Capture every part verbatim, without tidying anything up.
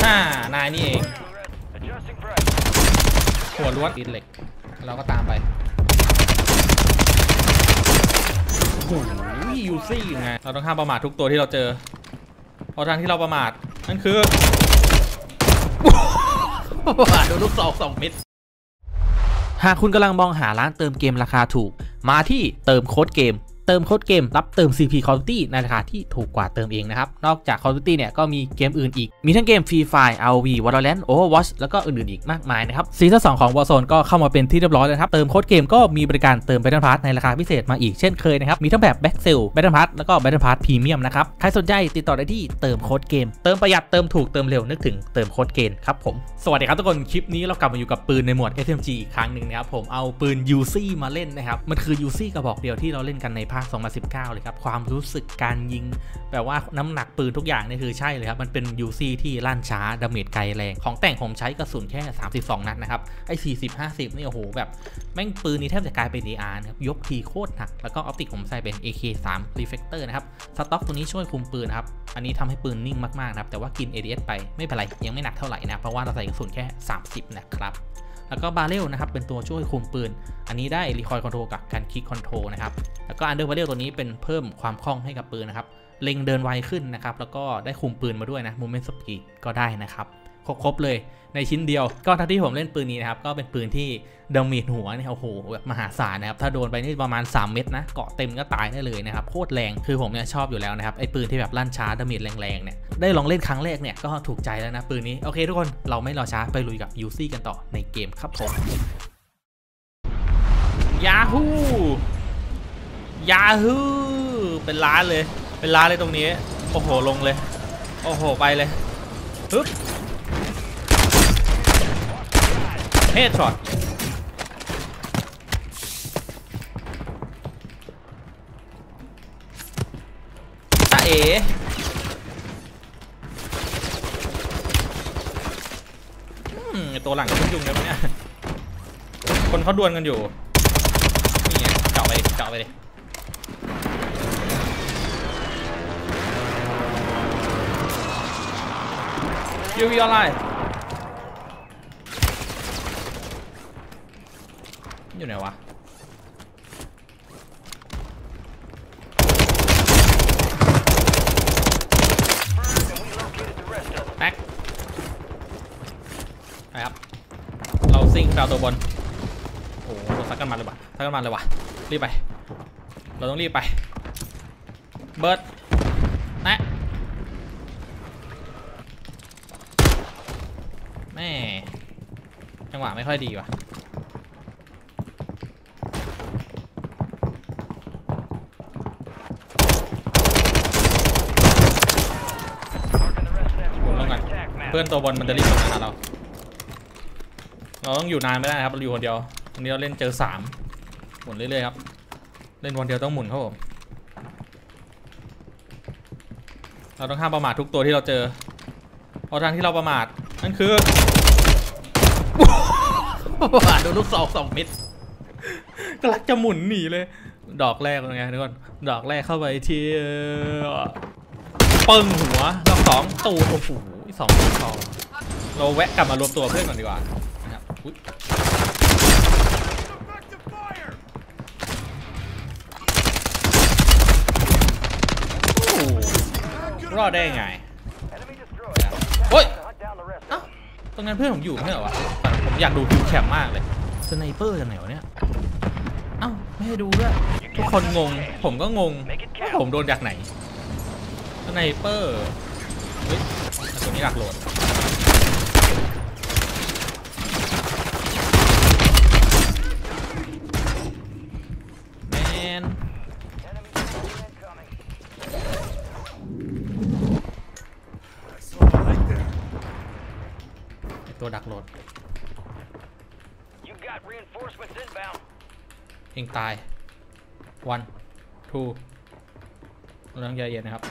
นายนี่เองหัวล้วนอินเหล็กเราก็ตามไปโอ้ยยูซี่ไงเราต้องห้ามประมาททุกตัวที่เราเจอเพราะทางที่เราประมาทนั่นคือโดนลูกศรสองเม็ดหากคุณกำลังมองหาร้านเติมเกมราคาถูกมาที่เติมโค้ดเกมเติมโค้ดเกมรับเติม ซี พี Call of Duty ในราคาที่ถูกกว่าเติมเองนะครับนอกจาก Call of Duty เนี่ยก็มีเกมอื่นอีกมีทั้งเกม Free Fire อาร์ โอ วี Valorant Overwatch แล้วก็อื่นๆอีกมากมายนะครับซีซั่นสองของ Warzone ก็เข้ามาเป็นที่เรียบร้อยแล้วครับเติมโค้ดเกมก็มีบริการเติม Battle Pass ในราคาพิเศษมาอีกเช่นเคยนะครับมีทั้งแบบ Back Sale Battle Pass แล้วก็ Battle Pass Premium นะครับใครสนใจติดต่อได้ที่เติมโค้ดเกมเติมประหยัดเติมถูกเติมเร็วนึกถึงเติมโค้ดเกมครับผมสวัสดีครับทุกคนคลิปนี้เรากลับมาอยู่กับปืนในหมวด เอส เอ็ม จี อีกครั้งหนึ่งนะครับผมเอาปืน ยู ซี มาเล่นนะครับมันคือ ยู ซี กระบอกเดียวที่เราเล่นกันในภาคสองพันสิบเก้าเลยครับความรู้สึกการยิงแบบว่าน้ำหนักปืนทุกอย่างนี่คือใช่เลยครับมันเป็น ยู ซี ที่ลั่นช้าดาเมจไกลแรงของแต่งผมใช้กระสุนแค่สามสิบสองนัดนะครับไอ้สี่สิบ ห้าสิบนี่โอ้โหแบบแม่งปืนนี้แทบจะกลายเป็น เอ อาร์ นะครับยกทีโคตรหนักแล้วก็ออปติกผมใส่เป็น เอ เค สาม Reflector นะครับสต็อกตัวนี้ช่วยคุมปืนนะครับอันนี้ทำให้ปืนนิ่งมากๆนะครับแต่ว่ากิน เอ ดี เอส ไปไม่เป็นไรยังไม่หนักเท่าไหร่นะเพราะว่าเราใส่กระสุนแค่สามสิบนะครับแล้วก็บาเรลนะครับเป็นตัวช่วยคุมปืนอันนี้ได้รีคอยล์คอนโทรลกับการคลิกคอนโทรลนะครับแล้วก็อันเดอร์บาเรลตัวนี้เป็นเพิ่มความคล่องให้กับปืนนะครับเล็งเดินไวขึ้นนะครับแล้วก็ได้คุมปืนมาด้วยนะ Movement Speed ก็ได้นะครับครบเลยในชิ้นเดียวก็ทั้งที่ผมเล่นปืนนี้นะครับก็เป็นปืนที่ดาเมจหัวเนี่ยโอ้โหแบบมหาศาลนะครับถ้าโดนไปนี่ประมาณสามเม็ดนะเกาะเต็มก็ตายได้เลยนะครับโคตรแรงคือผมเนี่ยชอบอยู่แล้วนะครับไอ้ปืนที่แบบลั่นช้าดาเมจแรงๆเนี่ยได้ลองเล่นครั้งแรกเนี่ยก็ถูกใจแล้วนะปืนนี้โอเคทุกคนเราไม่รอช้าไปลุยกับ ยู ซี กันต่อในเกมครับผมยาฮูยาฮูเป็นล้านเลยเป็นล้านเลยตรงนี้โอ้โหลงเลยโอ้โหไปเลยฮึบเฮดช็อตตาเอ๋ตัวหลังยุ่งยุ่งเลยเนี่ยคนเขาดวลกันอยู่นี่ไงเจาะไปเจาะไปเลยยูวีออนไลน์อยู่ไหนวะแบ็คไปครับเราซิ่งดาวตัวบนโอ้โหทักกันมาเลยว่ะทักกันมาเลยว่ะรีบไปเราต้องรีบไปเบิร์ดนะแม่จังหวะไม่ค่อยดีว่ะเพื่อนตัวบนมันจะรีบมาหาเราเราต้องอยู่นานไม่ได้ครับเราอยู่คนเดียววันนี้เราเล่นเจอสามหมุนเรื่อยๆครับเล่นวันเดียวต้องหมุนครับผมเราต้องห้ามประมาททุกตัวที่เราเจอเพราะทางที่เราประมาทนั่นคือโดนลูกศรสองเม็ดกำลังจะหมุนหนีเลยดอกแรกเป็นไงทุกคนดอกแรกเข้าไปที่ปึ้งหัวดอกสองตูดโอ้โหสองสองเราแวะกลับมารวมตัวเพื่อนก่อนดีกว่านะครับรอดได้ไงโอ้ยเอ้าตรงนั้นเพื่อนผมอยู่ไม่เหรอวะผมอยากดูคิวแคมมากเลยสไนเปอร์จากไหนวะเนี่ยเอ้าไม่ให้ดูด้วยทุกคนงงผมก็งงผมโดนจากไหนสไนเปอร์เฮ้ยตัวนี้หลักโหลดแมนตัวดักโหลดเองตาย one two เราต้องใจเย็นนะครับ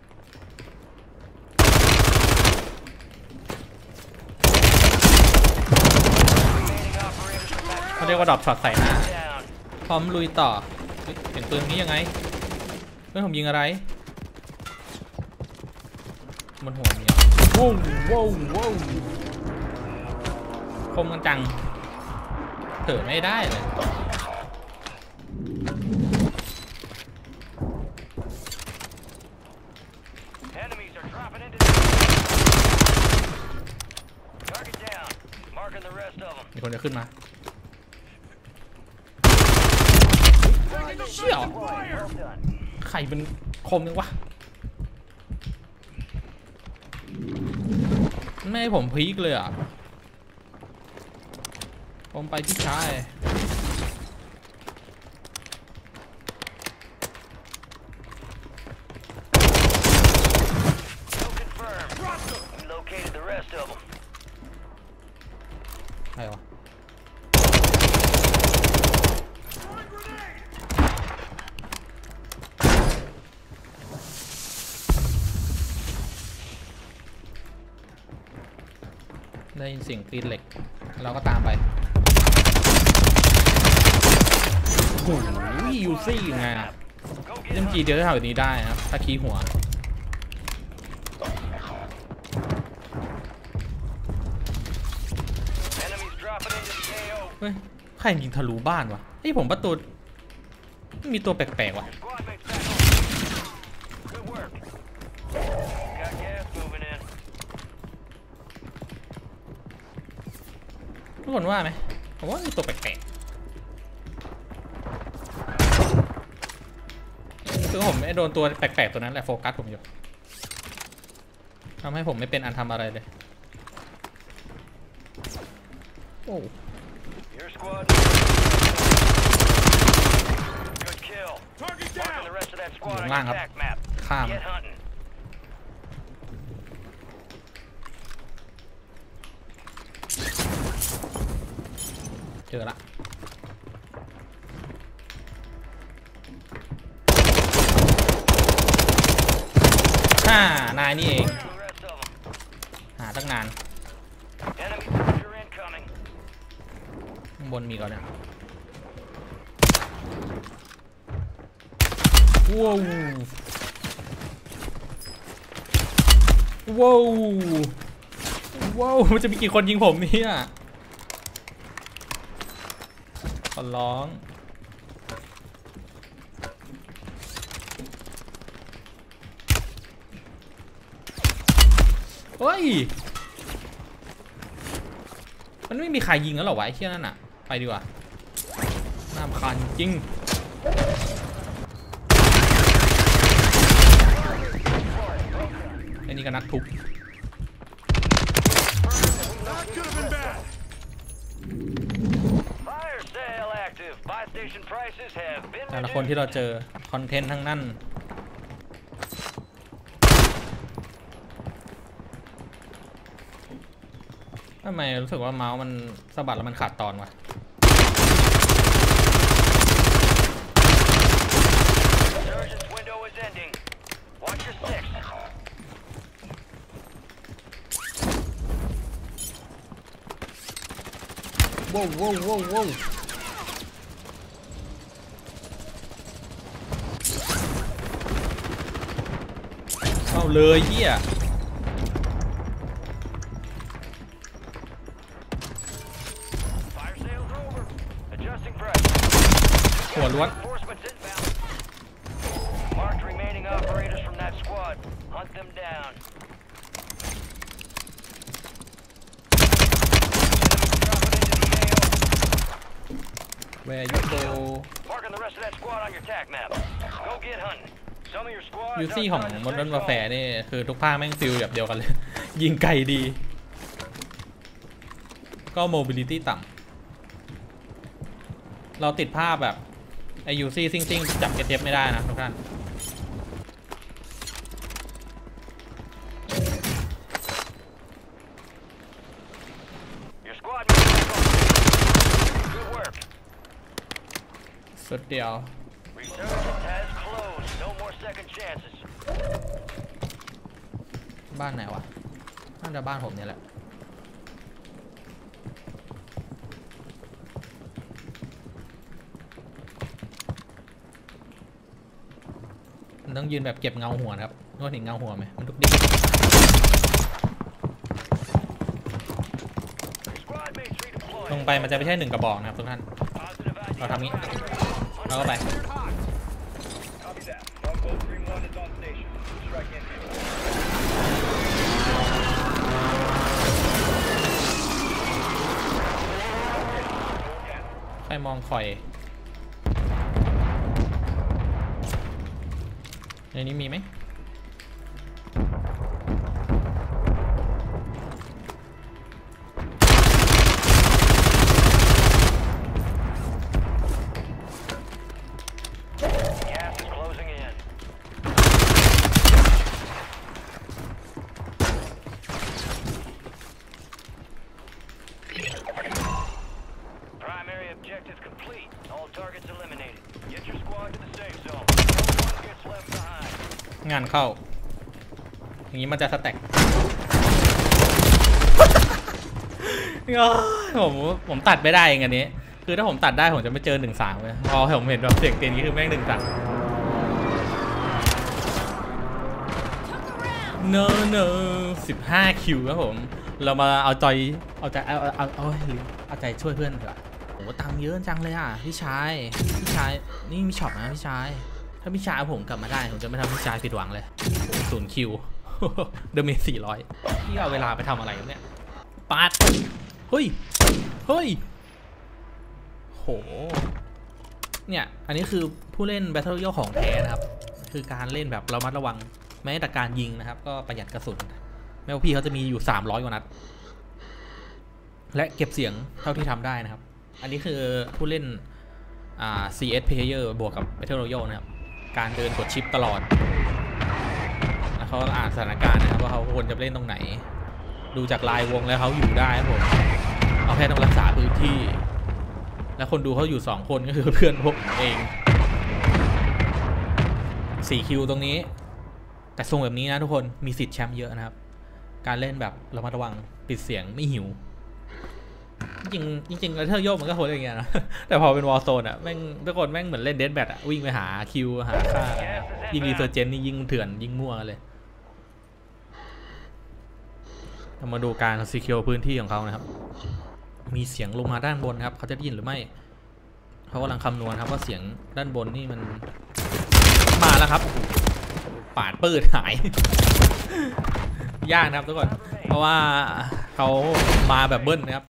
เขาเรียกว่าดรอปช็อตใส่หน้าพร้อมลุยต่อเห็นปืนนี้ยังไงเพื่อนผมยิงอะไรบนหัวมีว้าวว้าวว้าวคมกันจังเถิดไม่ได้เลยมีคนจะขึ้นมาเชี่ยใครเป็นคมยังวะไม่ให้ผมพีคเลยอ่ะผมไปที่ชายใครวะได้ยินเสียงปีนเหล็กเราก็ตามไปโอ้ยยูซี่ไงเล่นกีเดียวจะทำแบบนี้ได้นะครับถ้าคีหัวเฮ้ยใครยิงทะลุบ้านวะไอ้ผมประตูมีตัวแปลกๆวะทุกคนว่าไหมผมว่ามีตัวแปลกๆคือผมไม่โดนตัวแปลกๆตัวนั้นแหละโฟกัสผมอยู่ทำให้ผมไม่เป็นอันทำอะไรเลยโอ้อยู่ข้างล่างครับข้ามเจอละฮ่านายนี่เองหาตั้งนานข้างบนมีก่อนเนี่ยว้าวว้าวว้าวมันจะมีกี่คนยิงผมเนี่ยขอร้องเฮ้ยมันไม่มีใครยิงแล้วหรอวะไอ้เชี่ยนั่นน่ะไปดีกว่าน่ารำคาญจริงไอ้นี่ก็นักทุบแต่ละคนที่เราเจอคอนเทนต์ทั้งนั้นทำไมรู้สึกว่าเมาส์มันสะบัดแล้วมันขาดตอนวะว้าวว้าวว้าวว้าวเอาเลยเฮียหัวล้วนแวร์ยูโกยูซี่ของมอนเตอร์วาแฟร์นี่คือทุกภาคแม่งฟิลแบบเดียวกันเลย ยิงไกลดีก็โมบิลิตี้ต่ำเราติดภาพแบบไอยูซี่ซิ่งซิ่งจับเก็ตเทปไม่ได้นะทุกท่านสุดเดียวบ้านไหนวะน่าจะบ้านผมเนี่ยแหละมันต้องยืนแบบเก็บเงาหัวนะครับนึกว่าเห็นเงาหัวไหมมันดุกดิกลงไปมันจะไม่ใช่หนึ่งกระบอกนะครับทุกท่านเราทำงี้เราก็ไปใครมองคอยในนี้มีไหมงานเข้าอย่างนี้มันจะสแต็กผมผมตัดไม่ได้อย่างนี้คือถ้าผมตัดได้ผมจะไม่เจอหนึ่งสามเลยพอผมเห็นแบบเสียงเตียนนี้คือแม่งหนึ่งสามเนอเนอสิบห้าคิวครับผมเรามาเอาใจเอาใจเอาเอาเอาเอาใจช่วยเพื่อนเถอะโอ้ตังเยอะจังเลยอ่ะพี่ชายพี่ชายนี่มีช็อปนะพี่ชายถ้าพี่ชายผมกลับมาได้ผมจะไม่ทำพี่ชายผิดหวังเลยศูนย์คิวเดเมจสี่ร้อยพี่เอาเวลาไปทำอะไรเนี่ยปาดเฮ้ยเฮ้ยโหเนี่ยอันนี้คือผู้เล่น Battle Royale ของแท้นะครับคือการเล่นแบบระมัดระวังแม้แต่การยิงนะครับก็ประหยัดกระสุนแม้ว่าพี่เขาจะมีอยู่สามร้อยกว่านัดและเก็บเสียงเท่าที่ทำได้นะครับอันนี้คือผู้เล่นอ่า ซี เอส Player บวกกับ Battle Royale นะครับการเดินกดชิปตลอดแล้วเขาอ่านสถานการณ์นะครับว่าเขาควรจะเล่นตรงไหนดูจากลายวงแล้วเขาอยู่ได้ครับผมเอาแค่ต้องรักษาพื้นที่แล้วคนดูเขาอยู่สองคนก็คือเพื่อนพวกเองสี่คิวตรงนี้แต่ทรงแบบนี้นะทุกคนมีสิทธิ์แชมป์เยอะนะครับการเล่นแบบระมัดระวังปิดเสียงไม่หิวจริงจริงแล้วเธอโยกมันก็โหดอย่างเงี้ยนะแต่พอเป็นวอร์โซนอ่ะแม่งทุกคนแม่งเหมือนเล่นเดธแบทอ่ะวิ่งไปหาคิวหาค่ายิงรีเซอร์เจนนี่ยิงเถื่อนยิงมั่วเลยเรามาดูการซีเคียวพื้นที่ของเขานะครับมีเสียงลงมาด้านบนครับเขาจะได้ยินหรือไม่เขากำลังคำนวณครับว่าเสียงด้านบนนี่มันมาแล้วครับปาดปืดหายยากนะครับทุกคนเพราะว่าเขามาแบบเบิ้ลนะครับ